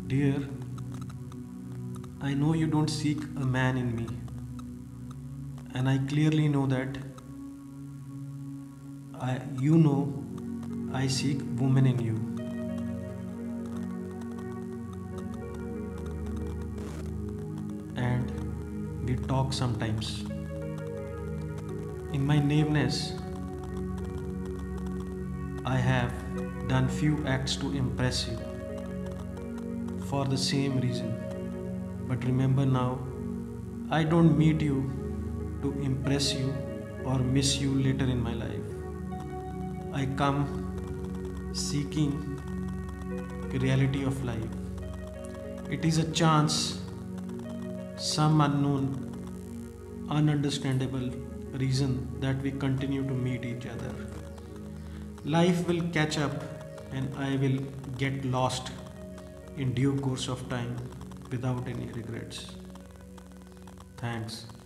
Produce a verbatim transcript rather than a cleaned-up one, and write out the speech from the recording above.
Dear, I know you don't seek a man in me, and I clearly know that I, you know I seek woman in you. And we talk sometimes. In my naiveness, I have done few acts to impress you for the same reason. But remember now, I don't meet you to impress you or miss you later in my life. I come seeking the reality of life. It is a chance, some unknown, ununderstandable reason that we continue to meet each other. Life will catch up and I will get lost in due course of time without any regrets. Thanks.